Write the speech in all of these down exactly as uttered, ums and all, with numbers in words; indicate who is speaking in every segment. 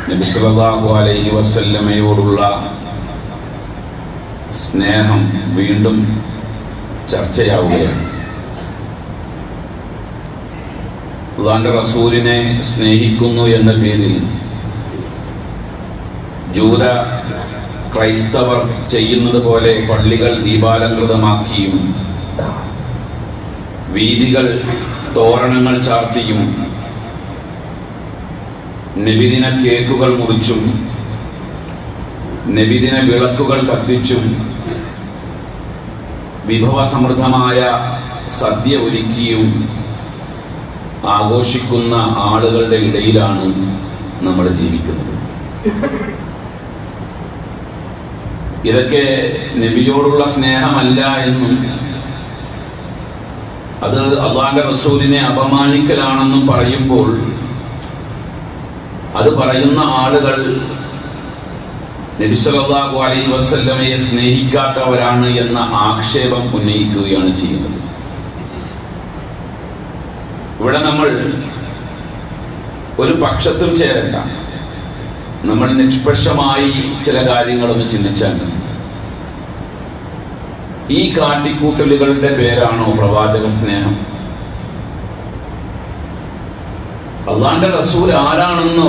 Speaker 1: നബി സല്ലല്ലാഹു അലൈഹി വസല്ലമയോടുള്ള സ്നേഹം വീണ്ടും ചർച്ചയാവുകയാണ്. അല്ലാഹുവിന്റെ റസൂലിനെ സ്നേഹിക്കുന്നു എന്ന പേരിൽ ജൂത ക്രൈസ്തവർ ചെയ്യുന്നത് പോലെ പള്ളികൾ ദീപാലങ്കൃതമാക്കിയും വീഥികൾ തോരണങ്ങൾ ചാർത്തിയും നബിദിന കേക്കുകൾ മുറിച്ചും നബിദിന വിളക്കുകൾ കത്തിച്ചും വിഭവസമൃദ്ധമായ സദ്യ ഒരുക്കിയും ആഘോഷിക്കുന്ന ആളുകളുടെ ഇടയിലാണ് നമ്മൾ ജീവിക്കുന്നത്. ഇതൊക്കെ നബിയോടുള്ള സ്നേഹമല്ല എന്നും അത് അല്ലാഹുവിന്റെ റസൂലിനെ അപമാനിക്കലാണെന്നും പറയുമ്പോൾ അത് പറയുന്ന ആളുകൾ നബി സല്ലല്ലാഹു അലൈഹി വസല്ലമയെ സ്നേഹിക്കാത്തവരാണ് എന്ന ആക്ഷേപം ഉന്നയിക്കുകയാണ് ചെയ്യുന്നത്. ഇവിടെ നമ്മൾ ഒരു പക്ഷത്തും ചേരണ്ട. നമ്മൾ നിഷ്പക്ഷമായി ചില കാര്യങ്ങളൊന്ന് ചിന്തിച്ചാൽ ഈ കാട്ടിക്കൂട്ടലുകളുടെ പേരാണോ പ്രവാചക സ്നേഹം? അല്ലാഹുവിന്റെ റസൂൽ ആരാണെന്നോ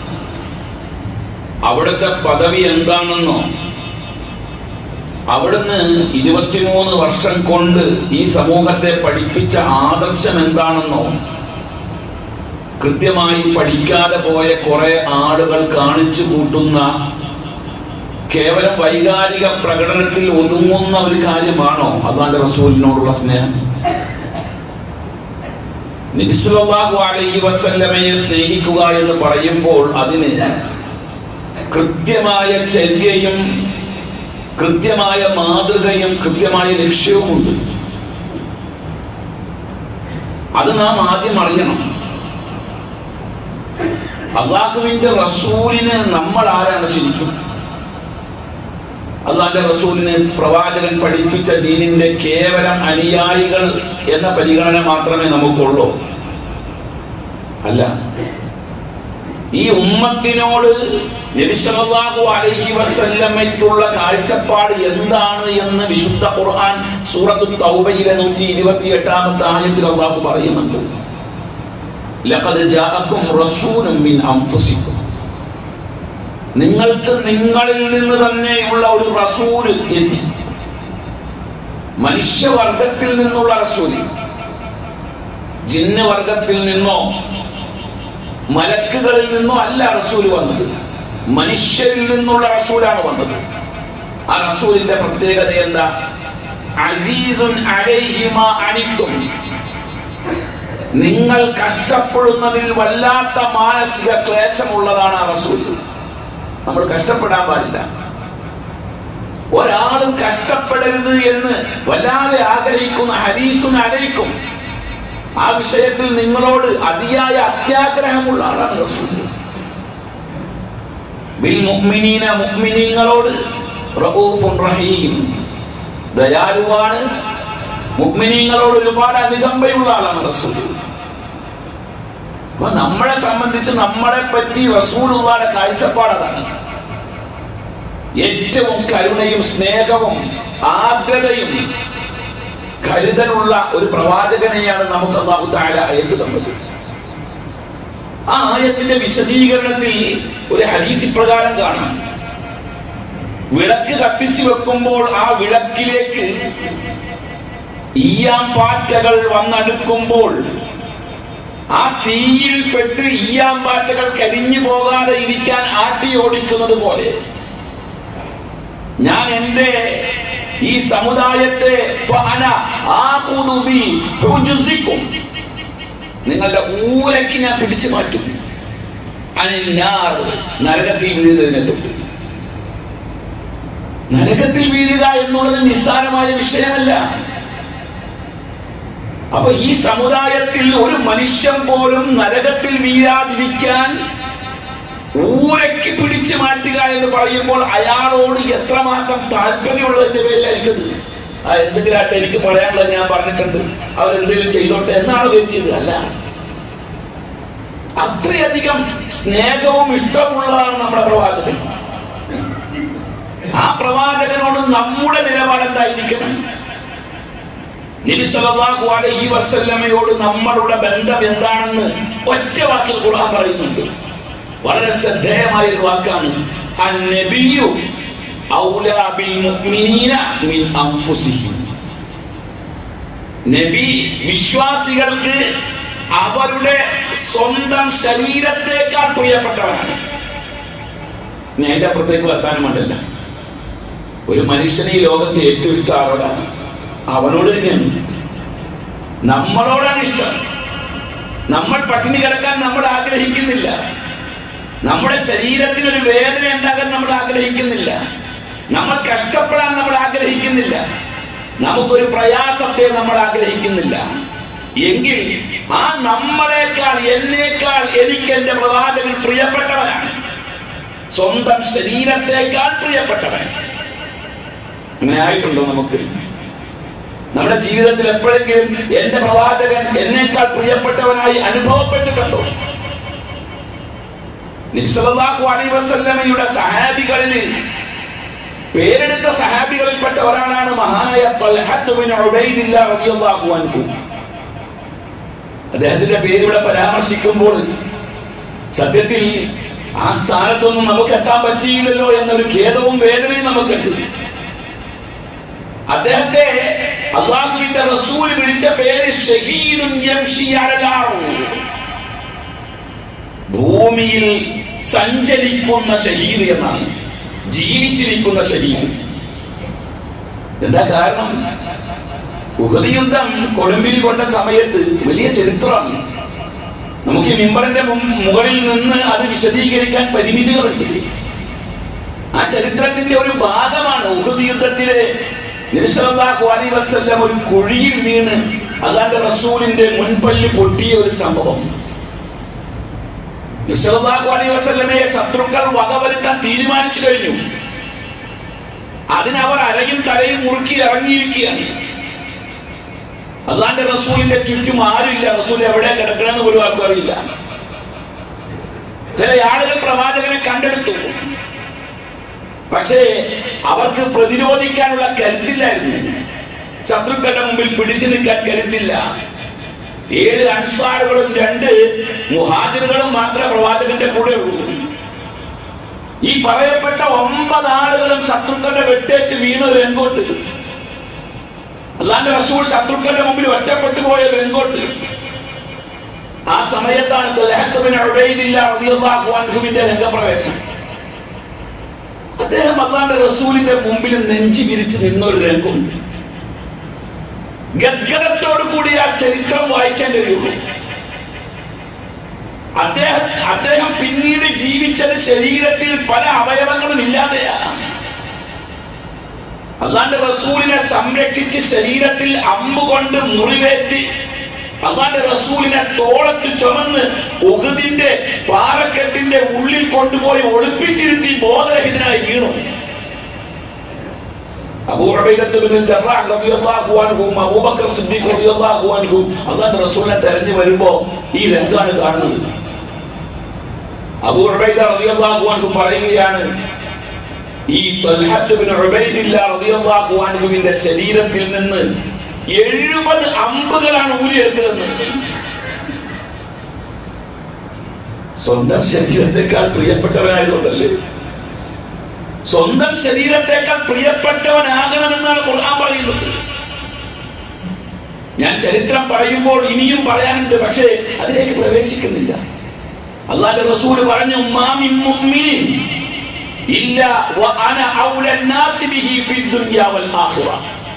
Speaker 1: അവിടുത്തെ പദവി എന്താണെന്നോ അവിടുന്ന് ഇരുപത്തിമൂന്ന് വർഷം കൊണ്ട് ഈ സമൂഹത്തെ പഠിപ്പിച്ച ആദർശം എന്താണെന്നോ കൃത്യമായി പഠിക്കാതെ പോയ കുറെ ആളുകൾ കാണിച്ചു കൂട്ടുന്ന കേവലം വൈകാരിക പ്രകടനത്തിൽ ഒതുങ്ങുന്ന ഒരു കാര്യമാണോ അല്ലാഹുവിന്റെ റസൂലിനോടുള്ള സ്നേഹം? നബി സല്ലല്ലാഹു അലൈഹി വസല്ലമയെ സ്നേഹിക്കുക എന്ന് പറയുമ്പോൾ അതിന് കൃത്യമായ ചര്യയും കൃത്യമായ മാതൃകയും കൃത്യമായ ലക്ഷ്യവുമുണ്ട്. അത് നാം ആദ്യം അറിയണം. അല്ലാഹുവിന്റെ റസൂലിന് നമ്മൾ ആരാണ് ശരിക്കും? അല്ലാഹുവിന്റെ റസൂലിന് പ്രവാചകൻ പഠിപ്പിച്ച ദീനിന്റെ കേവലം അനുയായികൾ എന്ന പരിഗണന മാത്രമേ നമുക്കുള്ളൂ? അല്ല. ഈ ഉമ്മത്തിനോട് നബി സല്ലല്ലാഹു അലൈഹി വസല്ലമയ്ക്കുള്ള കാഴ്ചപ്പാട് എന്താണ് എന്ന് വിശുദ്ധ ഖുർആൻ സൂറത്തുൽ തൗബയിലെ നൂറ്റി ഇരുപത്തിയെട്ടാമത്തെ ആയത്തിൽ അല്ലാഹു പറയുന്നുണ്ട്. ലഖദ് ജാഅക്കും റസൂലുൻ മിൻ അൻഫുസിക്കും, നിങ്ങൾക്ക് നിങ്ങളിൽ നിന്ന് തന്നെയുള്ള ഒരു റസൂൽ എത്തി. മനുഷ്യവർഗത്തിൽ നിന്നുള്ള റസൂൽ, ജിന്ന് വർഗത്തിൽ നിന്നോ മലക്കുകളിൽ നിന്നോ അല്ല റസൂൽ വന്നത്, മനുഷ്യരിൽ നിന്നുള്ള റസൂലാണ് വന്നത്. ആ റസൂലിന്റെ പ്രത്യേകത എന്താ? അസീസുൻ അലൈഹി മാ അനിത്തും, നിങ്ങൾ കഷ്ടപ്പെടുന്നതിൽ വല്ലാത്ത മാനസിക ക്ലേശമുള്ളതാണ് ആ റസൂൽ. നമ്മൾ കഷ്ടപ്പെടാൻ പാടില്ല. ഒരാളും കഷ്ടപ്പെടരുത് എന്ന് വല്ലാതെ ആഗ്രഹിക്കുന്ന ഹരീസുൻ അലൈക്കും, ആ വിഷയത്തിൽ നിങ്ങളോട് അതിയായ അത്യാഗ്രഹമുള്ള ആളാണ് റസൂൽ. ബിൽ മുഅ്മിനീന, മുഅ്മിനീങ്ങളോട് റഊഫുൻ റഹീം, ദയാലുവാണ്. മുഅ്മിനീങ്ങളോട് ഒരുപാട് അനുകമ്പയുള്ള ആളാണ് റസൂൽ. അപ്പൊ നമ്മളെ സംബന്ധിച്ച് നമ്മളെ പറ്റി റസൂലുള്ളാഹിയുടെ കാഴ്ചപ്പാട് അതാണ്. ഏറ്റവും കരുണയും സ്നേഹവും ആർദ്രതയും കരുതലുള്ള ഒരു പ്രവാചകനെയാണ് നമുക്ക് അല്ലാഹു തആല അയച്ചു തന്നത്. ആ ആയത്തിന്റെ വിശദീകരണത്തിൽ ഒരു ഹദീസ് പ്രകാരം കാണാം. വിളക്ക് കത്തിച്ചു വെക്കുമ്പോൾ ആ വിളക്കിലേക്ക് ഈയാമ്പാറ്റകൾ വന്നടുക്കുമ്പോൾ ആ തീയിൽ പെട്ട് ഈയാമ്പാറ്റകൾ കരിഞ്ഞു പോകാതെ ഇരിക്കാൻ ആട്ടി ഓടിക്കുന്നത് പോലെ ഞാൻ എന്റെ ഈ സമുദായത്തെ നിങ്ങളുടെ ഊരയ്ക്ക് ഞാൻ പിടിച്ചു മാറ്റും. നരകത്തിൽ വീഴുന്നതിനെ തൊട്ട്. നരകത്തിൽ വീഴുക എന്നുള്ളത് നിസ്സാരമായ വിഷയമല്ല. അപ്പൊ ഈ സമുദായത്തിൽ ഒരു മനുഷ്യൻ പോലും നരകത്തിൽ വീഴാതിരിക്കാൻ ഊരയ്ക്ക് പിടിച്ചു മാറ്റുക എന്ന് പറയുമ്പോൾ അയാളോട് എത്രമാത്രം താല്പര്യമുള്ളതിന്റെ പേരിലായിരിക്കത്. ആ എന്തെങ്കിലും ആട്ടെ, എനിക്ക് പറയാനുള്ളത് ഞാൻ പറഞ്ഞിട്ടുണ്ട്, അവരെന്തെങ്കിലും ചെയ്തോട്ടെ എന്നാണ് കരുതിയത്. അല്ല, അത്രയധികം അത്രയധികം സ്നേഹവും ഇഷ്ടമുള്ളതാണ് നമ്മുടെ പ്രവാചകൻ. ആ പ്രവാചകനോട് നമ്മുടെ നിലപാട് എന്തായിരിക്കണം? നബി സല്ലല്ലാഹു അലൈഹി വസല്ലമയോട് നമ്മളുടെ ബന്ധം എന്താണെന്ന് ഒറ്റ വാക്കിൽ ഖുർആൻ പറയുന്നുണ്ട്. വളരെ ശ്രദ്ധേയമായ ഒരു വാക്കാണ്, അന്നബിയു ഔലാ ബിൽ മുഅ്മിനീന മിൻ അൻഫുസിഹിം. നബി വിശ്വാസികൾക്ക് അവരുടെ സ്വന്തം ശരീരത്തേക്കാൾ പ്രിയപ്പെട്ടവനാണ്. ഞാൻ എന്റെ അപ്പുറത്തേക്ക് വർത്താനം വേണ്ടല്ല. ഒരു മനുഷ്യന് ഈ ലോകത്ത് ഏറ്റവും ഇഷ്ടം ആരോടാണ്? അവനോട് തന്നെയാണ്. നമ്മളോടാണ് ഇഷ്ടം. നമ്മൾ പട്ടിണി കിടക്കാൻ നമ്മൾ ആഗ്രഹിക്കുന്നില്ല. നമ്മുടെ ശരീരത്തിനൊരു വേദന ഉണ്ടാകാൻ നമ്മൾ ആഗ്രഹിക്കുന്നില്ല. നമ്മൾ കഷ്ടപ്പെടാൻ നമ്മൾ ആഗ്രഹിക്കുന്നില്ല. നമുക്കൊരു പ്രയാസത്തെ നമ്മൾ ആഗ്രഹിക്കുന്നില്ല. എങ്കിൽ ആ നമ്മളെക്കാൾ എന്നേക്കാൾ എനിക്ക് എന്റെ പ്രവാചകൻ പ്രിയപ്പെട്ടവനാണ്. സ്വന്തം ശരീരത്തെക്കാൾ പ്രിയപ്പെട്ടവൻ. അങ്ങനെ ആയിട്ടുണ്ടോ നമുക്ക്? നമ്മുടെ ജീവിതത്തിൽ എപ്പോഴെങ്കിലും എന്റെ പ്രവാചകൻ എന്നേക്കാൾ പ്രിയപ്പെട്ടവനായി അനുഭവപ്പെട്ടിട്ടുണ്ടോ? നബി സല്ലല്ലാഹു അലൈഹി വസല്ലമയുടെ സഹാബികളിൽ പേരെടുത്ത സഹാബികളിൽപ്പെട്ട ഒരാളാണ് മഹാനായ ത്വൽഹത്ത് ബിൻ ഉബൈദില്ലാഹ് റളിയല്ലാഹു അൻഹു. അദ്ദേഹത്തിന്റെ പേര് ഇവിടെ പരാമർശിക്കുമ്പോൾ സത്യത്തിൽ ആ സ്ഥാനത്തൊന്നും നമുക്ക് എത്താൻ പറ്റിയില്ലല്ലോ എന്നൊരു ഖേദവും വേദനയും നമുക്കുണ്ട്. അദ്ദേഹത്തെ അല്ലാഹുവിന്റെ റസൂൽ വിളിച്ച പേര് ഷഹീദുൻ യംശി അലൽ അർദ്. ഭൂമിയിൽ സഞ്ചരിക്കുന്ന ഷഹീദ് എന്നാണ്, ജീവിച്ചിരിക്കുന്ന ഷഹീദ്. എന്താ കാരണം? ഉഹദ് യുദ്ധം കൊടുമ്പിരി കൊണ്ട സമയത്ത് വലിയ ചരിത്രമാണ്. നമുക്ക് ഈ മിമ്പറിന്റെ മുകളിൽ നിന്ന് അത് വിശദീകരിക്കാൻ പരിമിതികളുണ്ട്. ആ ചരിത്രത്തിന്റെ ഒരു ഭാഗമാണ് ഉഹദ് യുദ്ധത്തിലെ നബി സല്ലല്ലാഹു അലൈഹി വസല്ലം ഒരു കുഴിയിൽ വീണ് അല്ലാഹുവിന്റെ റസൂലിന്റെ മുൻപല്ല് പൊട്ടിയ ഒരു സംഭവം. നബി സല്ലല്ലാഹു അലൈഹി വസല്ലമയെ ശത്രുക്കൾ വകവരുത്താൻ തീരുമാനിച്ചു കഴിഞ്ഞു. അതിനവർ അരയും തലയും മുറുക്കി ഇറങ്ങിയിരിക്കുകയാണ്. അല്ലാഹുവിന്റെ റസൂലിന്റെ ചുറ്റും ആരുമില്ല. റസൂൽ എവിടെ കിടക്കണമെന്ന് പോലും ആർക്കും അറിയില്ല. ചില ആളുകൾ പ്രവാചകനെ കണ്ടെടുത്തു. പക്ഷേ അവർക്ക് പ്രതിരോധിക്കാനുള്ള കരുത്തില്ലായിരുന്നു. ശത്രുക്കളുടെ മുമ്പിൽ പിടിച്ചു നിൽക്കാൻ കരുത്തില്ല. ഏഴ് അൻസാറുകളും രണ്ട് മുഹാജിറുകളും മാത്രമേ പ്രവാചകന്റെ കൂടെ ഉള്ളൂ. ഈ പറയപ്പെട്ട ഒമ്പത് ആളുകളും ശത്രുക്കളുടെ വെട്ടേറ്റ് വീണ രംഗമുണ്ട്. അല്ലാഹുവിന്റെ റസൂൽ ശത്രുക്കളുടെ മുമ്പിൽ ഒറ്റപ്പെട്ടു പോയ രംഗമുണ്ട്. ആ സമയത്താണ് ത്വൽഹത്ത് ബിൻ ഉബൈദില്ലാഹ് റളിയല്ലാഹു അൻഹുവിന്റെ രംഗപ്രവേശം. അദ്ദേഹം അല്ലാഹുവിന്റെ റസൂലിന്റെ മുമ്പിൽ നെഞ്ചി വിരിച്ച് നിന്നൊരു രംഗമുണ്ട്. ഗദ്ഗദത്തോടു കൂടി ആ ചരിത്രം വായിക്കാൻ കഴിയുള്ളൂ. അദ്ദേഹം അദ്ദേഹം പിന്നീട് ജീവിച്ചത് ശരീരത്തിൽ പല അവയവങ്ങളും ഇല്ലാതെയാണ്. അല്ലാഹുവിന്റെ റസൂലിനെ സംരക്ഷിച്ച് ശരീരത്തിൽ അമ്പുകൊണ്ട് മുറിവേറ്റ് അല്ലാഹുവിന്റെ റസൂലിനെ തോളത്ത് ചുമന്ന് ഉഹദിന്റെ പാറക്കെട്ടിന്റെ ഉള്ളിൽ കൊണ്ടുപോയി ഒളിപ്പിച്ചിരുത്തി ബോധരഹിതനായി വീണു. അബൂ ഉബൈദത്ത് ബിൻ ജറാഹ് റളിയല്ലാഹു അൻഹു, അബൂബക്കർ സിദ്ദീഖ് റളിയല്ലാഹു അൻഹു അല്ലാഹുവിന്റെ റസൂലിനെ തെരഞ്ഞു വരുമ്പോ ഈ രംഗമാണ് കാണുന്നത്. അബൂ ഉബൈദ റളിയല്ലാഹു അൻഹു പറയുകയാണ്, ഈ ത്വൽഹത്ത് ബിൻ ഉബൈദില്ലാഹ് റളിയല്ലാഹു അൻഹുവിന്റെ ശരീരത്തിൽ നിന്ന് എഴുപത് അമ്പുകളാണ് ഊരിയെടുത്തതെന്ന്. സ്വന്തം ശരീരത്തെക്കാൾ പ്രിയപ്പെട്ടവനായതുകൊണ്ടല്ലേ? സ്വന്തം ശരീരത്തെക്കാൾ പ്രിയപ്പെട്ടവനാകണമെന്നാണ് ഖുർആൻ പറയുന്നത്. ഞാൻ ചരിത്രം പറയുമ്പോൾ ഇനിയും പറയാനുണ്ട്, പക്ഷേ അതിലേക്ക് പ്രവേശിക്കുന്നില്ല. അല്ലാഹുവിന്റെ റസൂൽ പറഞ്ഞു, മാ മിൻ മുഅ്മിനിൻ ഇല്ലാ വഅന ഔലൻ നാസി ബിഹി ഫിദ് ദുനിയ വൽ ആഖിറ.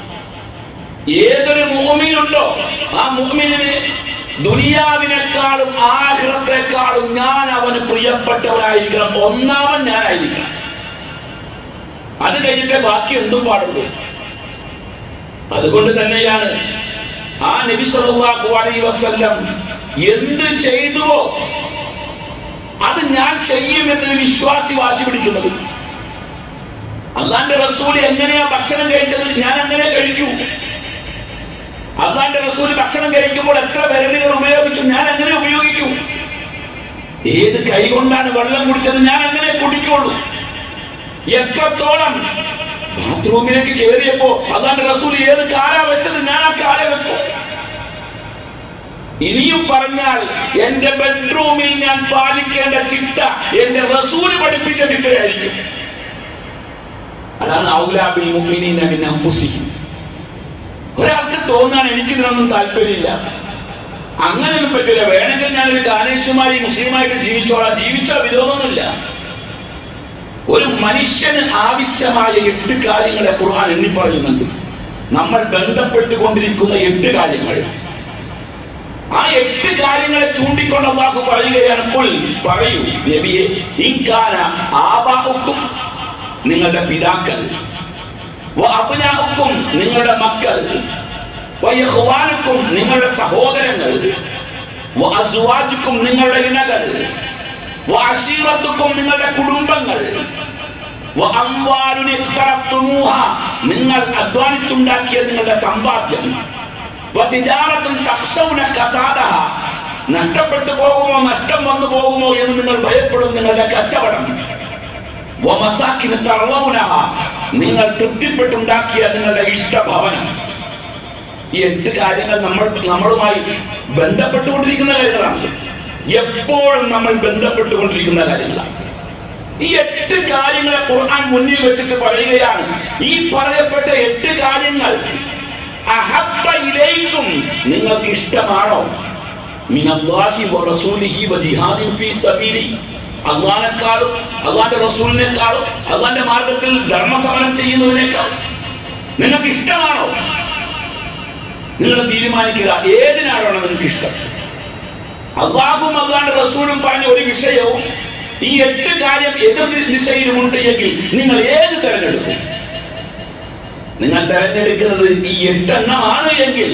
Speaker 1: ഏതൊരു മുഅ്മിനുണ്ടോ ആ മുഅ്മിനിന് ദുനിയാവിനേക്കാളും ആഖിറത്തെക്കാളും ഞാൻ അവന് പ്രിയപ്പെട്ടവനായിരിക്കണം. ഒന്നാമൻ ഞാനായിരിക്കണം. അത് കഴിഞ്ഞിട്ടേ ബാക്കി എന്തും പാടുള്ളൂ. അതുകൊണ്ട് തന്നെയാണ് ആ നബി സല്ലല്ലാഹു അലൈഹി വസല്ലം എന്ത് ചെയ്തുവോ അത് ഞാൻ ചെയ്യുമെന്ന് വിശ്വാസി വാശി പിടിക്കുന്നത്. അല്ലാഹുവിന്റെ റസൂൽ എങ്ങനെയാ ഭക്ഷണം കഴിച്ചത്, ഞാൻ അങ്ങനെ കഴിക്കൂ. അല്ലാഹുവിന്റെ റസൂൽ ഭക്ഷണം കഴിക്കുമ്പോൾ എത്ര വിരലുകൾ ഉപയോഗിച്ചു, ഞാൻ അങ്ങനെ ഉപയോഗിക്കൂ. ഏത് കൈ കൊണ്ടാണ് വെള്ളം കുടിച്ചത് ഞാൻ അങ്ങനെ കുടിക്കുള്ളൂ. എത്രത്തോളം ബാത്റൂമിലേക്ക് കയറിയപ്പോ അല്ലാഹുവിന്റെ റസൂൽ ഏത് കാലാ വെച്ചത് ഞാൻ ആ കാല വെക്കും. ഇനിയും പറഞ്ഞാൽ എന്റെ ബെഡ്റൂമിൽ ഞാൻ പാലിക്കേണ്ട ചിട്ട എന്റെ റസൂൽ പഠിപ്പിച്ച ചിട്ടയായിരിക്കും. അതാണ് ഔലാ ബിൽ മുഅ്മിനീന മിൻ അൻഫുസിഹിം. ഒരാൾക്ക് തോന്നാൻ എനിക്കിതിനൊന്നും താല്പര്യമില്ല, അങ്ങനെയൊന്നും പറ്റില്ല, വേണമെങ്കിൽ ഞാനൊരു കാനേശുമാരി മുസ്ലിമായിട്ട് ജീവിച്ചോളാം, ജീവിച്ചോ വിരോധമൊന്നുമില്ല. ഒരു മനുഷ്യന് ആവശ്യമായ എട്ട് കാര്യങ്ങളെ ഖുർആൻ എണ്ണി പറയുന്നുണ്ട്. നമ്മൾ ബന്ധപ്പെട്ടുകൊണ്ടിരിക്കുന്ന എട്ട് കാര്യങ്ങൾ. ആ എട്ട് കാര്യങ്ങളെ ചൂണ്ടിക്കൊണ്ട് അല്ലാഹു പറയുകയാണ്, ഖുൽ പറയൂ നബിയെ, ഇൻകാന ആബാഉക്കും നിങ്ങളുടെ പിതാക്കൾ, വ അബ്നാഉക്കും നിങ്ങളുടെ മക്കൾ, വ ഇഖ്വാനുക്കും നിങ്ങളുടെ സഹോദരങ്ങൾ, വ അസ്വാജുക്കും നിങ്ങളുടെ ഇണകൾ, വ അശീറത്തുക്കും നിങ്ങളുടെ കുടുംബങ്ങൾ, വ അംവാലുൻ ഇഖ്തറഫ്തുമൂഹ നിങ്ങൾ അധ്വാനിച്ചുണ്ടാക്കിയ നിങ്ങളുടെ സമ്പാദ്യം, വ തിജാറത്തുൻ തഖ്ശൗന കസാദഹ നഷ്ടപ്പെട്ടു പോകുമോ നഷ്ടം വന്നു പോകുമോ എന്ന് നിങ്ങൾ ഭയപ്പെടും നിങ്ങളുടെ കച്ചവടം, വ മസാകിൻ തറവൂനഹ നിങ്ങൾ തൃപ്തിപ്പെട്ടുണ്ടാക്കിയ നിങ്ങളുടെ ഇഷ്ടഭവനം. ഈ എട്ട് കാര്യങ്ങൾ നമ്മൾ നമ്മളുമായി ബന്ധപ്പെട്ടുകൊണ്ടിരിക്കുന്ന കാര്യങ്ങളാണ്. എപ്പോഴും നമ്മൾ ബന്ധപ്പെട്ടുകൊണ്ടിരിക്കുന്ന കാര്യങ്ങളാണ്. ഈ എട്ട് കാര്യങ്ങളെ ഖുർആൻ മുന്നിൽ വെച്ചിട്ട് പറയുകയാണ്, ഈ പറയപ്പെട്ട എട്ട് കാര്യങ്ങൾ അഹബ്ബ ഇലൈക്കും നിങ്ങൾക്ക് ഇഷ്ടമാണോ, മിനല്ലാഹി വ റസൂലിഹി വ ജിഹാദിൻ ഫീ സബീലി അല്ലാഹുവിനെക്കാളും അല്ലാഹുവിന്റെ റസൂലിനെക്കാളും അല്ലാഹുവിന്റെ മാർഗത്തിൽ ധർമ്മസമരം ചെയ്യുന്നതിനേക്കാൾ നിങ്ങൾക്ക് ഇഷ്ടമാണോ? നിങ്ങൾ തീരുമാനിക്കുക ഏതിനാണോ നിങ്ങൾക്ക് ഇഷ്ടം. അല്ലാഹുവും അല്ലാഹുവിന്റെ റസൂലും പറഞ്ഞ ഒരു വിഷയവും ഈ എട്ട് കാര്യം എതിർ ദിശയിലുമുണ്ട് എങ്കിൽ നിങ്ങൾ ഏത് തെരഞ്ഞെടുക്കും? നിങ്ങൾ തെരഞ്ഞെടുക്കുന്നത് ഈ എട്ടെണ്ണമാണ് എങ്കിൽ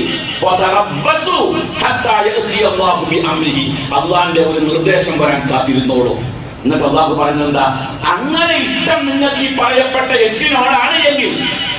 Speaker 1: അള്ളാന്റെ ഒരു നിർദ്ദേശം വരാൻ കാത്തിരുന്നോളൂ. എന്നിട്ട് അള്ളാഹു പറയുന്നത് എന്താ? അങ്ങനെ ഇഷ്ടം നിങ്ങൾക്ക് ഈ പറയപ്പെട്ട എട്ടിനോടാണ് എങ്കിൽ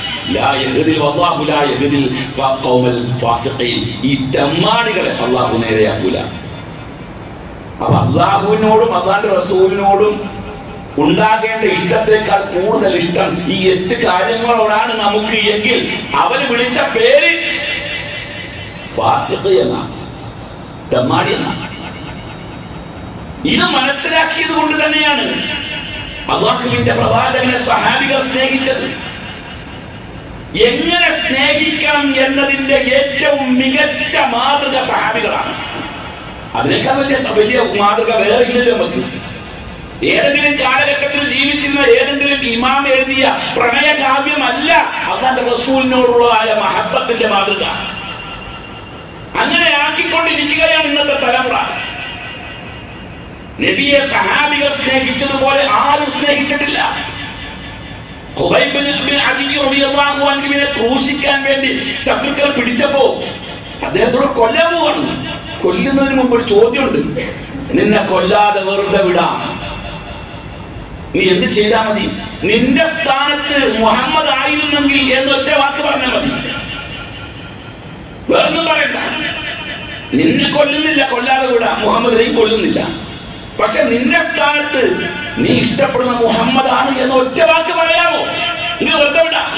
Speaker 1: ഈ തെമ്മാടികളെ അള്ളാഹു നേരെയാക്കൂല. അപ്പൊ അള്ളാഹുവിനോടും അള്ളാന്റെ റസൂലിനോടും ഉണ്ടാകേണ്ട ഇഷ്ടത്തെക്കാൾ കൂടുതൽ ഇഷ്ടം ഈ എട്ട് കാര്യങ്ങളോടാണ് നമുക്ക് എങ്കിൽ അവര് വിളിച്ച പേര് ഫാസിഖ് എന്നാണ്, തെമ്മാടി എന്നാണ്. ഇത് മനസ്സിലാക്കിയത് കൊണ്ട് തന്നെയാണ് അല്ലാഹുവിന്റെ പ്രവാചകനെ സഹാബികൾ സ്നേഹിച്ചത്. എങ്ങനെ സ്നേഹിക്കണം എന്നതിന്റെ ഏറ്റവും മികച്ച മാതൃക സഹാബികളാണ്. അതിനേക്കാൾ വലിയ വലിയ മാതൃക വേറെ ഇല്ലല്ലോ നമുക്ക്. ഏതെങ്കിലും കാലഘട്ടത്തിൽ ജീവിച്ചിരുന്ന ഏതെങ്കിലും ഇമാം എഴുതിയ പ്രണയകാവ്യമല്ല അല്ലാഹുവിന്റെ റസൂലിനോടുള്ളതായ മഹബ്ബത്തിന്റെ മാതൃക. അങ്ങനെ ആക്കിക്കൊണ്ടിരിക്കുകയാണ് ഇന്നത്തെ തലമുറ. നബിയെ സഹാബികൾ സ്നേഹിച്ചതുപോലെ ആരും സ്നേഹിച്ചിട്ടില്ല. ഖുബൈബ് ബിൻ അദി റളിയല്ലാഹു അൻഹുവിനെ ക്രൂശിക്കാൻ വേണ്ടി ശത്രുക്കൾ പിടിച്ചപ്പോ അദ്ദേഹത്തോട് കൊല്ലാൻ പോവാണ്. കൊല്ലുന്നതിന് മുമ്പ് ഒരു ചോദ്യമുണ്ട്, നിന്നെ കൊല്ലാതെ വെറുതെ വിടാം, നീ എന്ത് ചെയ്താൽ മതി? നിന്റെ സ്ഥാനത്ത് മുഹമ്മദ് ആയിരുന്നെങ്കിൽ എന്നൊറ്റ വാക്ക് പറഞ്ഞാൽ മതി, വേറൊന്നും പറയണ്ട. നിന്നെ കൊല്ലുന്നില്ല, കൊല്ലാതെ വിടാം, മുഹമ്മദിനെയും കൊല്ലുന്നില്ല. പക്ഷെ നിന്റെ സ്ഥാനത്ത് നീ ഇഷ്ടപ്പെടുന്ന മുഹമ്മദ് ആണ് എന്ന് ഒറ്റ വാക്ക് പറയാമോ? നീ വെറുതെ വിടാം.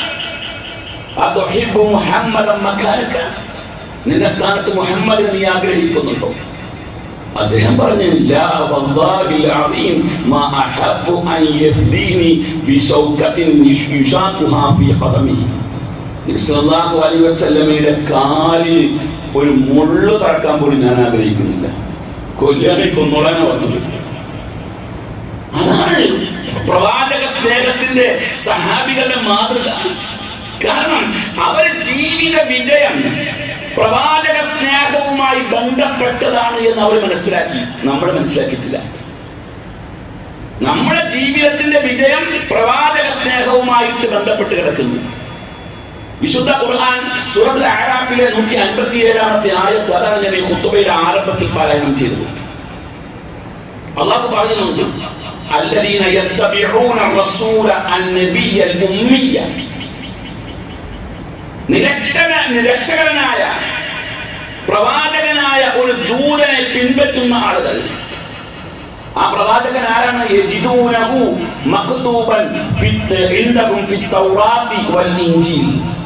Speaker 1: നിന്റെ സ്ഥാനത്ത് മുഹമ്മദിനെ നീ ആഗ്രഹിക്കുന്നുണ്ടോ? അദ്ദേഹം പറഞ്ഞു, ലാ വല്ലാഹിൽ അദീം മാ അഹബ്ബു അൻ യഹ്ദീനി ബിശൗകത്തിൻ യുശാഖുഹാ ഫീ ഖദമിഹി. നബി സല്ലല്ലാഹു അലൈഹി വസല്ലമയുടെ കാലിൽ ഒരു മുള്ളു തറക്കാൻ പോലും ഞാൻ ആഗ്രഹിക്കുന്നില്ല, കൊല്ലാനെ കൊന്നോളാനാ പറഞ്ഞത്. അതാണ് പ്രവാചക സ്നേഹത്തിന്റെ സഹാബികളുടെ മാതൃക. കാരണം അവരുടെ ജീവിത വിജയം പ്രവാചക സ്നേഹവുമായി ബന്ധപ്പെട്ടതാണ് എന്ന് അവർ മനസ്സിലാക്കി. നമ്മൾ മനസ്സിലാക്കിയിട്ടില്ല. നമ്മുടെ ജീവിതത്തിന്റെ വിജയം പ്രവാചക സ്നേഹവുമായിട്ട് ബന്ധപ്പെട്ട് കിടക്കുന്നു. വിശുദ്ധ ഖുർആൻ സൂറത്തുൽ അഅറാഫിലെ നൂറ്റി അൻപത്തി ഏഴാമത്തെ ആയത്ത്, അതാണ് ഞാൻ ഈ ഖുത്ബയുടെ ആരംഭത്തിൽ പാരായണം ചെയ്തത്. അല്ലാഹു പറയുന്നുണ്ട്, അല്ലദീന യത്തബിഊന റസൂല അൻ-നബിയ്യൽ ഉമ്മിയ്യ, നിരക്ഷര നിരക്ഷരനായ പ്രവാചകനായ ഒരു ദൂതനെ പിൻപറ്റുന്ന ആളുകൾ. ആ പ്രവാചകൻ ആരാണ്? യജിദൂനഹു മക്തൂബൻ ഇൻദഹും ഫിത് തൗറാത്തി വൽ ഇൻജീൽ.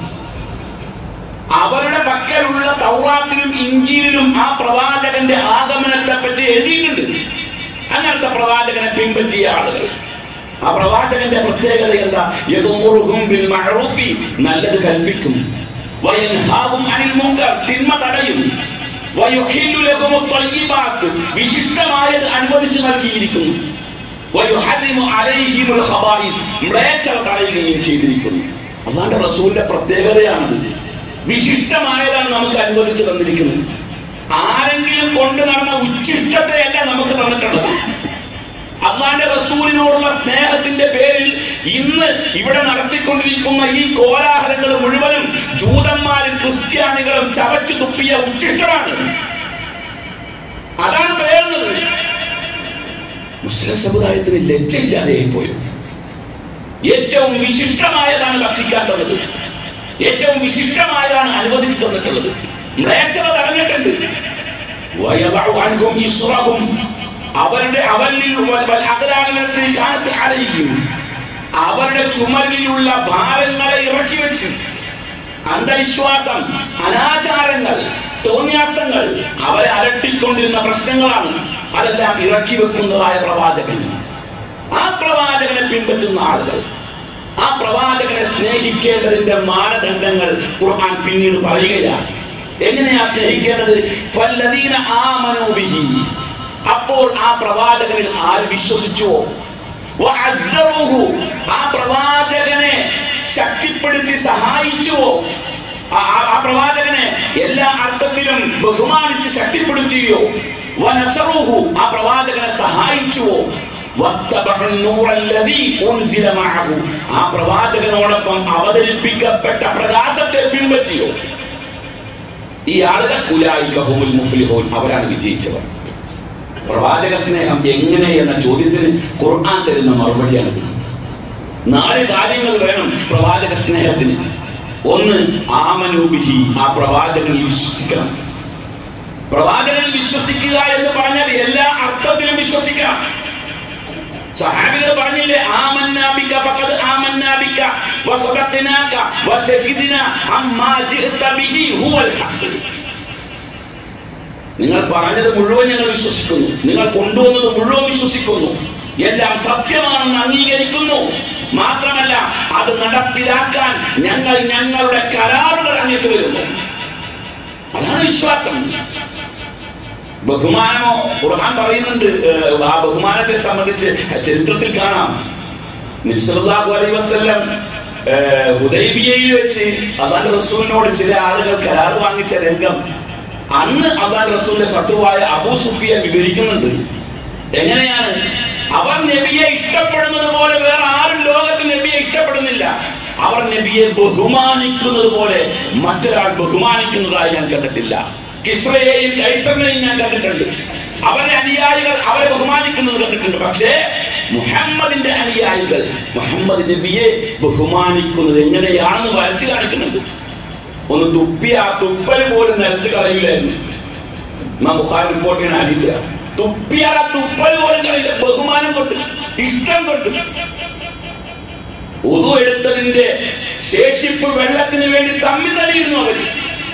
Speaker 1: അവരുടെ പക്കലുള്ള തൗറാത്തിലും ഇൻജീലിലും ആ പ്രവാചകന്റെ ആഗമനത്തെ പറ്റി എഴുതിയിട്ടുണ്ട്. അങ്ങനത്തെ പ്രവാചകനെ പിൻപറ്റിയ ആളുകൾ. ആ പ്രവാചകന്റെ പ്രത്യേകത എന്താ? യദുമുറുഹും ബിൽ മഅറൂഫി, നല്ലത് കൽപ്പിക്കും, വയൻഹാഹും അനിൽ മുൻകർ, തിന്മ തടയും, വയുഹില്ലു ലഹുമുത് ത്വയ്യിബാത്ത്, വിശിഷ്ടമായത് അനുവദിച്ചു നൽകിയിരിക്കുന്നു, വയുഹർരിമു അലൈഹിമുൽ ഖബായിസ്, മ്ലേച്ഛത തടയുകയും ചെയ്തിരിക്കുന്നു. അല്ലാഹുവിന്റെ റസൂലിന്റെ പ്രത്യേകതയാണത്. വിശിഷ്ടമായതാണ് നമുക്ക് അനുവദിച്ചു തന്നിരിക്കുന്നത്. ആരെങ്കിലും കൊണ്ട് നടന്ന ഉച്ഛിഷ്ടത്തെയല്ല നമുക്ക് തന്നിട്ടുള്ളത്. അല്ലാഹുവിന്റെ റസൂലിനോടുള്ള സ്നേഹത്തിന്റെ പേരിൽ ഇന്ന് ഇവിടെ നടത്തിക്കൊണ്ടിരിക്കുന്ന ഈ കോലാഹലങ്ങൾ മുഴുവനും ജൂതന്മാരും ക്രിസ്ത്യാനികളും ചവച്ചു തുപ്പിയ ഉച്ഛിഷ്ടമാണ്. അതാണ് പേരുന്നത്. മുസ്ലിം സമുദായത്തിന് ലജ്ജയില്ലാതെയായി പോയി. ഏറ്റവും വിശിഷ്ടമായതാണ് ഭക്ഷിക്കാൻ തന്നത്, ഏറ്റവും വിശിഷ്ടമായതാണ് അനുവദിച്ചു തന്നിട്ടുള്ളത്. മ്ലേച്ഛത തടഞ്ഞിട്ടുണ്ട്. അവരുടെ അവരുടെ ചുമലിലുള്ള ഭാരങ്ങളെ ഇറക്കി വെച്ച് അന്ധവിശ്വാസം, അനാചാരങ്ങൾ, തോന്നിയാസങ്ങൾ അവരെ അലട്ടിക്കൊണ്ടിരുന്ന പ്രശ്നങ്ങളാണ്. അതെല്ലാം ഇറക്കി വെക്കുന്നതായ പ്രവാചകൻ, ആ പ്രവാചകനെ പിൻപറ്റുന്ന ആളുകൾ, ആ പ്രവാചകനെ സ്നേഹിക്കേണ്ടതിന്റെ മാനദണ്ഡങ്ങൾ ഖുർആൻ പിന്നീട് പറയുകയാണ്. എങ്ങനെയാ സ്നേഹിക്കേണ്ടത്? ഫല്ലദീന ആമനൂ ബിഹി, അപ്പോൾ ആ പ്രവാചകനിൽ ആര് വിശ്വസിച്ചുവോ, വഅസ്സറൂഹു, ആ പ്രവാചകനെ ശക്തിപ്പെടുത്തി സഹായിച്ചുവോ, ആ പ്രവാചകനെ എല്ലാ അർത്ഥത്തിലും ബഹുമാനിച്ച് ശക്തിപ്പെടുത്തിയോ, വനസറൂഹു, ആ പ്രവാചകനെ സഹായിച്ചുവോ, ആ പ്രവാചകനോടൊപ്പം അവതരിപ്പിക്കപ്പെട്ട പ്രകാശത്തെ പിൻപറ്റിയോ, ഈ ആളുകൾ ഉലൈക ഹുമുൽ മുഫ്ലിഹൂൻ, അവരാണ് വിജയിച്ചവർ. പ്രവാചക സ്നേഹം എങ്ങനെ എന്ന ചോദ്യത്തിന് ഖുർആൻ തരുന്ന മറുപടിയാണിത്. നാല് കാര്യങ്ങൾ വേണം പ്രവാചക സ്നേഹത്തിന്. ഒന്ന്, ആമനൂ ബിഹി, ആ പ്രവാചകനിൽ വിശ്വസിക്കണം. പ്രവാചകനിൽ വിശ്വസിക്കുക എന്ന് പറഞ്ഞാൽ എല്ലാ അർത്ഥത്തിലും വിശ്വസിക്കണം. സഹാബികൾ പറഞ്ഞില്ലേ, ആമന്നാ ബിക ഫഖദ് ആമന്നാ ബിക വസദഖനാക വശഹിദ്നാ അമ്മാ ജിഅത ബിഹി ഹുവൽ ഹഖ്. നിങ്ങൾ പറഞ്ഞത് മുഴുവൻ ഞങ്ങൾ വിശ്വസിക്കുന്നു, നിങ്ങൾ കൊണ്ടുവന്നത് മുഴുവൻ വിശ്വസിക്കുന്നു, എല്ലാം സത്യമാണെന്ന് അംഗീകരിക്കുന്നു. മാത്രമല്ല അത് നടപ്പിലാക്കാൻ ഞങ്ങൾ ഞങ്ങളുടെ കരാറുകൾ അങ്ങേക്ക് വരുന്നു. അതാണ് വിശ്വാസം. ബഹുമാനമോ ഖുർആൻ പറയുന്നുണ്ട്. ആ ബഹുമാനത്തെ സംബന്ധിച്ച് ചരിത്രത്തിൽ കാണാം. നബി സല്ലല്ലാഹു അലൈഹി വസല്ലം ഹുദൈബിയയിൽ വെച്ച് അല്ലാഹുവിന്റെ റസൂലിനോട് ചില ആളുകൾ കരാർ വാങ്ങിച്ച രംഗം അന്ന് അല്ലാഹുവിന്റെ റസൂലിന്റെ ശത്രുവായ അബൂ സുഫിയാൻ വിവരിക്കുന്നുണ്ട്. എങ്ങനെയാണ്? അവർ നബിയെ ഇഷ്ടപ്പെടുന്നത് പോലെ വേറെ ആരും ലോകത്ത് നബിയെ ഇഷ്ടപ്പെടുന്നില്ല. അവർ നബിയെ ബഹുമാനിക്കുന്നത് പോലെ മറ്റൊരാൾ ബഹുമാനിക്കുന്നതായി ഞാൻ കണ്ടിട്ടില്ല. കിസ്രയെയും കൈസറിനെയും ഞാൻ കണ്ടിട്ടുണ്ട്. അവരുടെ അനുയായികൾ അവരെ ബഹുമാനിക്കുന്നത് കണ്ടിട്ടുണ്ട്. പക്ഷേ മുഹമ്മദിന്റെ അനുയായികൾ മുഹമ്മദ് നബിയെ ബഹുമാനിക്കുന്നത് എങ്ങനെയാണെന്ന് വരച്ചു കാണിക്കുന്നുണ്ട്. ഒന്ന് തുപ്പിയ ആ തുപ്പല് പോലും നിലത്ത് കളയില്ലായിരുന്നു. ഇമാം ബുഖാരി റിപ്പോർട്ട് ചെയ്യുന്ന ഹദീസിലാണ്. തുപ്പിയാൽ ആ തുപ്പല് പോലും കളയില്ല, ബഹുമാനം കൊണ്ട്, ഇഷ്ടം കൊണ്ട്. ഉദു എടുത്തതിന്റെ ശേഷിപ്പ് വെള്ളത്തിന് വേണ്ടി തമ്മി തല്ലിയിരുന്നു അവര്.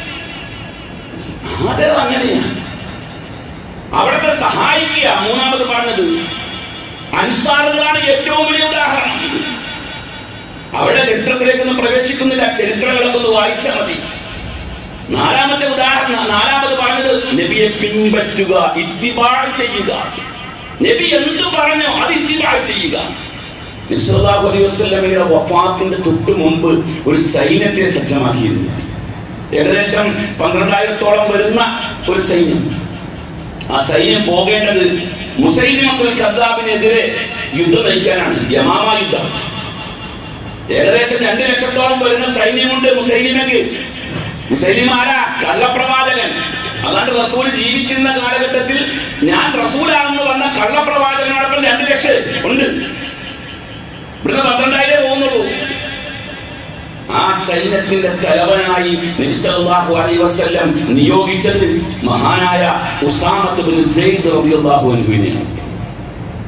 Speaker 1: അത് അങ്ങനെയാണ്. അവിടത്തെ സഹായിക്കുക. മൂന്നാമത് പറഞ്ഞത് അൻസാറുകളാണ് ഏറ്റവും വലിയ ഉദാഹരണം. അവരുടെ ചരിത്രത്തിലേക്കൊന്നും പ്രവേശിക്കുന്നില്ല, ചരിത്രങ്ങളൊക്കെ ഒന്ന് വായിച്ചാൽ മതി. നാലാമത്തെ ഉദാഹരണം, നാലാമത് പറഞ്ഞത് നബിയെ പിൻപറ്റുക, ഇത്തിബാ ചെയ്യുക. നബി എന്ത് പറഞ്ഞോ അത് ഇത്തിബാ ചെയ്യുക. നബി സല്ലല്ലാഹു അലൈഹി വസല്ലമയുടെ വഫാത്തിന്റെ തൊട്ട് മുമ്പ് ഒരു സൈന്യത്തെ സജ്ജമാക്കിയിരുന്നു. ഏകദേശം പന്ത്രണ്ടായിരത്തോളം വരുന്ന ഒരു സൈന്യം. ആ സൈന്യം പോകേണ്ടത് മുസൈലിമത്തുൽ കദ്ദാബിനെതിരെ യുദ്ധം നയിക്കാനാണ്, യമാമ യുദ്ധം. ഏകദേശം രണ്ടു ലക്ഷത്തോളം വരുന്ന സൈന്യമുണ്ട് മുസൈലിമക്ക്. മുസൈലിമ ആരാ? കള്ളപ്രവാചകൻ. അല്ലാണ്ട് റസൂൽ ജീവിച്ചിരുന്ന കാലഘട്ടത്തിൽ ഞാൻ റസൂലാണെന്ന് വന്ന കള്ളപ്രവാചകനോടൊപ്പം രണ്ടു ലക്ഷം ഉണ്ട്. ഇവിടുന്ന് പന്ത്രണ്ടായിരം പോകുന്നുള്ളൂ. ആ സൈന്യത്തിന്റെ തലവനായി നബി സല്ലല്ലാഹു അലൈഹി വസല്ലം നിയോഗിച്ചത് മഹാനായ ഉസാമത്ത് ബിൻ സെയ്ദ് റളിയല്ലാഹു അൻഹുവിനെയാണ്.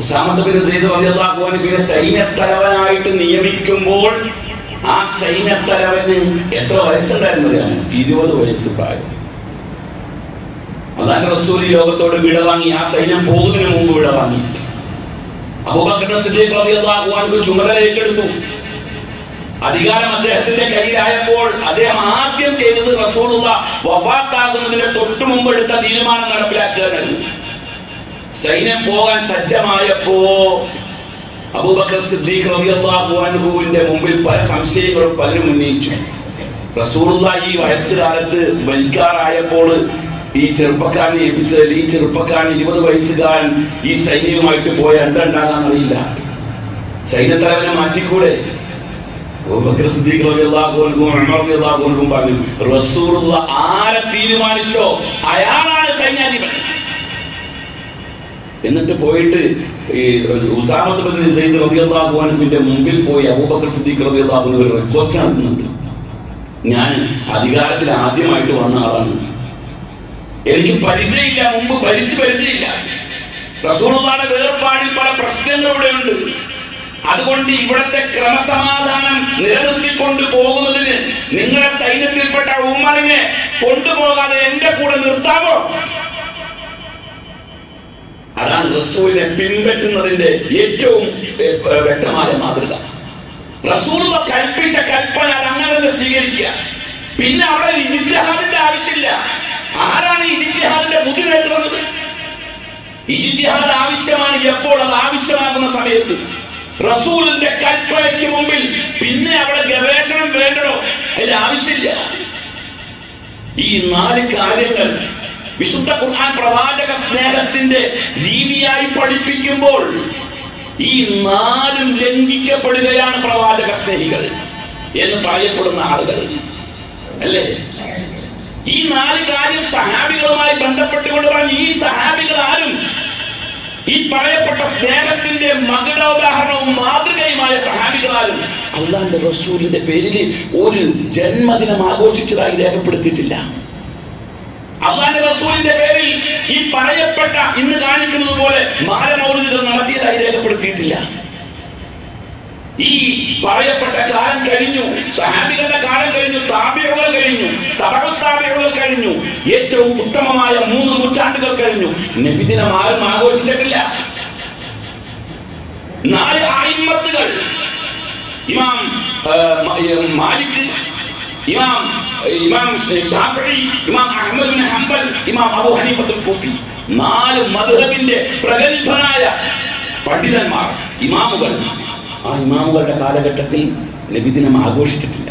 Speaker 1: ഉസാമ ബിൻ സയ്യിദ് റളിയല്ലാഹു അൻഹുവിനെ സൈന്യത്തലവനായിട്ട് നിയമിക്കുമ്പോൾ ആ സൈന്യത്തലവന് എത്ര വയസ്സുണ്ടായിരുന്നു അറിയാമോ? ഇരുപത് വയസ്സ് പ്രായം. അല്ലാഹു റസൂൽ ലോകത്തോട് വിട വാങ്ങി. ആ സൈന്യം പോകുന്നതിന് മുമ്പ് വിട വാങ്ങി. അബൂബക്കർ സിദ്ദീഖ് റളിയല്ലാഹു അൻഹു ചുമതല ഏറ്റെടുത്തു. അധികാരം അദ്ദേഹത്തിന്റെ കയ്യിലായപ്പോൾ അദ്ദേഹം ആദ്യം ചെയ്തത് റസൂലുള്ളാഹി വഫാത്താകുന്നതിന് തൊട്ടു മുമ്പ് എടുത്ത തീരുമാനം നടപ്പിലാക്കുകയായിരുന്നു. സൈന്യം പോകാൻ സജ്ജമായപ്പോ അബൂബക്കർ സിദ്ദീഖ് റളിയല്ലാഹു അൻഹുവിന്റെ മുമ്പിൽ പല സംശയങ്ങളും പലരും ഉന്നയിച്ചു. റസൂലുള്ളാഹി ഈ വയസ്സുകാലത്ത് വലിക്കാറായപ്പോൾ ഈ ചെറുപ്പക്കാരനെ ഏൽപ്പിച്ചതിൽ ഈ ചെറുപ്പക്കാരൻ ഇരുപത് വയസ്സുകാരൻ ഈ സൈന്യവുമായിട്ട് പോയ എന്തുണ്ടാകാൻ അറിയില്ല. സൈന്യത്തലവനെ മാറ്റിക്കൂടെ? അബൂബക്കർ സിദ്ദീഖ് റളിയല്ലാഹു അൻഹു ഉമർ റളിയല്ലാഹു അൻഹു പറഞ്ഞു, റസൂലുള്ളാഹി ആരെ തീരുമാനിച്ചോ അയാളാണ് സൈന്യാധിപൻ. എന്നിട്ട് പോയിട്ട് ഈ ഉസാമ ബിൻ സയ്യിദ് റളിയല്ലാഹു അൻഹുവിന്റെ മുമ്പിൽ പോയി അബൂബക്കർ സിദ്ദീഖ് റളിയല്ലാഹു അൻഹു ഒരു റിക്വസ്റ്റ് നടത്തുന്നുണ്ട്. ഞാൻ അധികാരത്തിൽ ആദ്യമായിട്ട് വന്ന ആളാണ്, എനിക്ക് പരിചയമില്ല, മുമ്പ് ഭരിച്ചു പരിചയമില്ല. റസൂലുള്ളാഹിയുടെ വേർപാടിൽ പല പ്രശ്നങ്ങൾ ഇവിടെയുണ്ട്. അതുകൊണ്ട് ഇവിടത്തെ ക്രമസമാധാനം നിലനിർത്തിക്കൊണ്ട് പോകുന്നതിന് നിങ്ങളെ സൈന്യത്തിൽപ്പെട്ട ഉമറിനെ കൊണ്ടുപോകാതെ എന്റെ കൂടെ നിർത്താമോ? അതാണ് റസൂലിനെ പിൻപറ്റുന്നതിന്റെ ഏറ്റവും വ്യക്തമായ മാതൃക. റസൂലുള്ള കൽപ്പിച്ച കൽപ്പന അത് അങ്ങനെ തന്നെ സ്വീകരിക്കുക. പിന്നെ അവിടെ ഇജ്തിഹാദിന്റെ ആവശ്യമില്ല. ആരാണ് ഇജ്തിഹാദിന്റെ ബുദ്ധിമുട്ട് തന്നത്? ഇജ്തിഹാദ് ആവശ്യമാണ് എപ്പോൾ? അത് ആവശ്യമാകുന്ന സമയത്ത്. റസൂലിന്റെ കൽപ്പനയ്ക്ക് മുമ്പിൽ പിന്നെ അവിടെ ഗവേഷണം വേണ്ടോ? അതിന്റെ ആവശ്യമില്ല. ഈ നാല് കാര്യങ്ങൾ വിശുദ്ധ ഖുർആൻ പ്രവാചക സ്നേഹത്തിന്റെ രീതിയായി പഠിപ്പിക്കുമ്പോൾ ഈ നാലും ലംഘിക്കപ്പെടുകയാണ് പ്രവാചക സ്നേഹികൾ എന്ന് പറയപ്പെടുന്ന ആളുകൾ അല്ലേ? ഈ നാല് കാര്യം സഹാബികളുമായി ബന്ധപ്പെട്ടുകൊണ്ട് പറഞ്ഞു. ഈ സഹാബികൾ ആരും ഈ പറയപ്പെട്ട സ്നേഹത്തിന്റെ മകുടോദാഹരണവും മാതൃകയുമായ സഹാബികളാരും അല്ലാഹുവിന്റെ റസൂലിന്റെ പേരിൽ ഒരു ജന്മദിനം ആഘോഷിച്ചതായി രേഖപ്പെടുത്തിയിട്ടില്ല. അല്ലാഹുവിന്റെ റസൂലിന്റെ പേരിൽ ഈ പറയപ്പെട്ട ഇന്ന് കാണിക്കുന്നത് പോലെ മാലമൗലിദുകൾ നടത്തിയതായി രേഖപ്പെടുത്തിയിട്ടില്ല. ഈ പറയപ്പെട്ട കാലം കഴിഞ്ഞു, സഹാബികളുടെ കാലം കഴിഞ്ഞു, താബിഉകൾ കഴിഞ്ഞു, തബഉ താബിഉകൾ കഴിഞ്ഞു, ഏറ്റവും ഉത്തമമായ മൂന്ന് നൂറ്റാണ്ടുകൾ കഴിഞ്ഞു. നബിദിനം ആരും ആഘോഷിച്ചിട്ടില്ല. നാല് അഇമ്മത്തുകൾ, ഇമാം മാലിക്, ഇമാം ഇമാം ഷാഫിഈ, ഇമാം അഹ്മദ് ബിൻ ഹംബൽ, ഇമാം അബൂ ഹനീഫത്തുൽ കൂഫി, നാല് മദ്ഹബിന്റെ പ്രഗത്ഭരായ പണ്ഡിതന്മാർ, ഇമാമുകൾ, ആ ഇമാമുകളുടെ കാലഘട്ടത്തിൽ നബിദിനം ആഘോഷിച്ചിട്ടില്ല.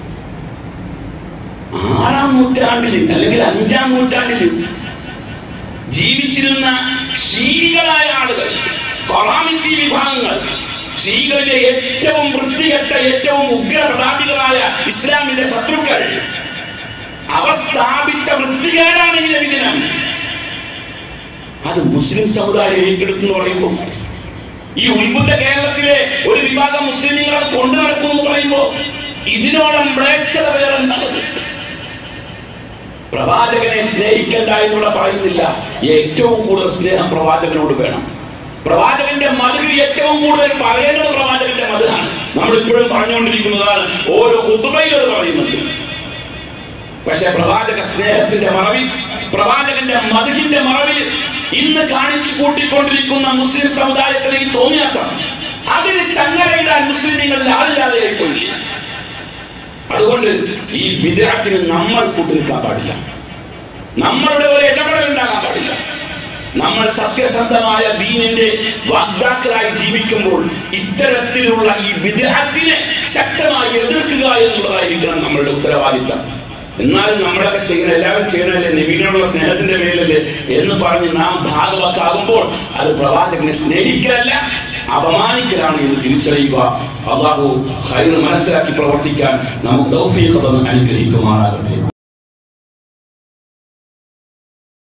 Speaker 1: ആറാം നൂറ്റാണ്ടിൽ അല്ലെങ്കിൽ അഞ്ചാം നൂറ്റാണ്ടിൽ ജീവിച്ചിരുന്ന ഷീകളായ ആളുകൾ, ഖറാമിത്തി വിഭാഗങ്ങൾ, ഷീകളിലെ ഏറ്റവും വൃത്തികെട്ട ഏറ്റവും ഉഗ്രപ്രതാപികളായ ഇസ്ലാമിന്റെ ശത്രുക്കൾ, അവർ സ്ഥാപിച്ച വൃത്തികേടാണ് ഈ നബിദിനം. അത് മുസ്ലിം സമുദായം ഏറ്റെടുത്തു പറയുമ്പോൾ, ഈ ഉത്ബുദ്ധ കേരളത്തിലെ ഒരു വിഭാഗം മുസ്ലിമീങ്ങൾ അത് കൊണ്ടു നടക്കുന്നു എന്ന് പറയുമ്പോൾ ഇതിനോളം മ്ലേച്ഛത വേറെ എന്നുള്ളത്. പ്രവാചകനെ സ്നേഹിക്കണ്ട എന്നുള്ള പറയുന്നില്ല. ഏറ്റവും കൂടുതൽ സ്നേഹം പ്രവാചകനോട് വേണം. പ്രവാചകന്റെ മദ്ഹ് ഏറ്റവും കൂടുതൽ പറയേണ്ടത് പ്രവാചകന്റെ മദ്ഹാണ്. നമ്മൾ ഇപ്പോഴും പറഞ്ഞുകൊണ്ടിരിക്കുന്നതാണ്, ഓരോ ഖുതുബയിലും അത് പറയുന്നുണ്ട്. പക്ഷെ പ്രവാചക സ്നേഹത്തിന്റെ മറവിൽ, പ്രവാചകന്റെ മദ്ഹിന്റെ മറവിൽ ഇന്ന് കാണിച്ചു കൂട്ടിക്കൊണ്ടിരിക്കുന്ന മുസ്ലിം സമുദായത്തിലെ ഈ തോന്നിയാസം, അതിന് ചങ്ങലയിടാൻ മുസ്ലിമീങ്ങളിൽ ആളില്ലാതെയായി പോയില്ല. അതുകൊണ്ട് ഈ ബിദ്അത്തിന് നമ്മൾ കൂട്ടുനിൽക്കാൻ പാടില്ല. നമ്മളുടെ ഒരു ഇടപെടൽ ഉണ്ടാകാൻ പാടില്ല. നമ്മൾ സത്യസന്ധമായ ദീനിന്റെ വാഗ്ദാക്കളായി ജീവിക്കുമ്പോൾ ഇത്തരത്തിലുള്ള ഈ ബിദ്അത്തിനെ ശക്തമായി എതിർക്കുക എന്നുള്ളതായിരിക്കണം നമ്മളുടെ ഉത്തരവാദിത്തം. എന്നാലും നമ്മളൊക്കെ ചെയ്യുന്ന എല്ലാവരും ചെയ്യണല്ലേ, നബിയോടുള്ള സ്നേഹത്തിന്റെ പേരിലല്ലേ എന്ന് പറഞ്ഞ് നാം ഭാഗവക്കാകുമ്പോൾ അത് പ്രവാചകനെ സ്നേഹിക്കലല്ല, അപമാനിക്കലാണ് എന്ന് തിരിച്ചറിയുക. അല്ലാഹു ഖൈർ മനസ്സിലാക്കി പ്രവർത്തിക്കാൻ നമുക്ക് തൗഫീഖ് തന്ന് അനുഗ്രഹിക്കുമാറാകട്ടെ.